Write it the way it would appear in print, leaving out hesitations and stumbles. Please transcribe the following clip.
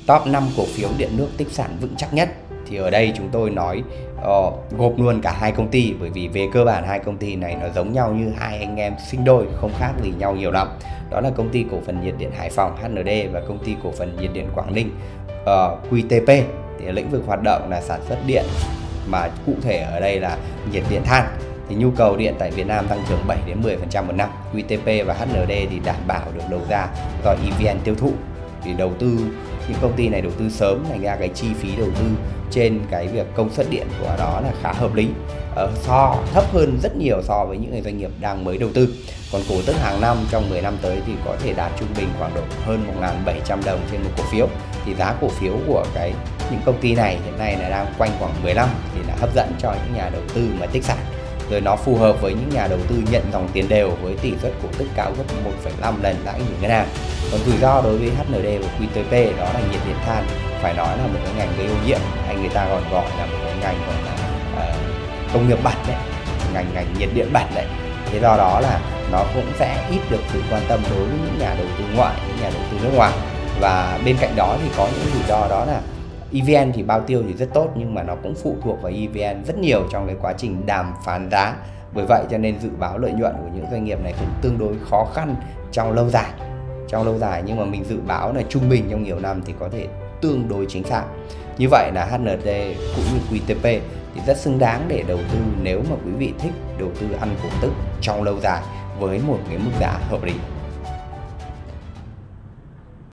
top 5 cổ phiếu điện nước tích sản vững chắc nhất. Thì ở đây chúng tôi nói gộp luôn cả hai công ty, bởi vì về cơ bản hai công ty này nó giống nhau như hai anh em sinh đôi, không khác gì nhau nhiều lắm. Đó là công ty cổ phần nhiệt điện Hải Phòng HND và công ty cổ phần nhiệt điện Quảng Ninh QTP. Thì lĩnh vực hoạt động là sản xuất điện, mà cụ thể ở đây là nhiệt điện than. Thì nhu cầu điện tại Việt Nam tăng trưởng 7 đến 10% một năm. QTP và HND thì đảm bảo được đầu ra do EVN tiêu thụ. Thì đầu tư, những công ty này đầu tư sớm, thành ra cái chi phí đầu tư trên cái việc công suất điện của nó là khá hợp lý, thấp hơn rất nhiều so với những doanh nghiệp đang mới đầu tư. Còn cổ tức hàng năm trong 10 năm tới thì có thể đạt trung bình khoảng độ hơn 1.700 đồng trên một cổ phiếu. Thì giá cổ phiếu của những công ty này hiện nay là đang quanh khoảng 15, thì là hấp dẫn cho những nhà đầu tư mà tích sản. Rồi nó phù hợp với những nhà đầu tư nhận dòng tiền đều với tỷ suất cổ tức cao gấp 1,5 lần lãi gửi ngân hàng. Còn rủi ro đối với HND và QTP đó là nhiệt điện than, phải nói là một cái ngành gây ô nhiễm, hay người ta còn gọi là một cái ngành gọi là công nghiệp bẩn đấy, ngành nhiệt điện bẩn đấy. Thế do đó là nó cũng sẽ ít được sự quan tâm đối với những nhà đầu tư ngoại, những nhà đầu tư nước ngoài. Và bên cạnh đó thì có những rủi ro, đó là EVN thì bao tiêu thì rất tốt, nhưng mà nó cũng phụ thuộc vào EVN rất nhiều trong cái quá trình đàm phán giá. Bởi vậy cho nên dự báo lợi nhuận của những doanh nghiệp này cũng tương đối khó khăn trong lâu dài. Nhưng mà mình dự báo là trung bình trong nhiều năm thì có thể tương đối chính xác. Như vậy là HND cũng như QTP thì rất xứng đáng để đầu tư nếu mà quý vị thích đầu tư ăn cổ tức trong lâu dài với một cái mức giá hợp lý.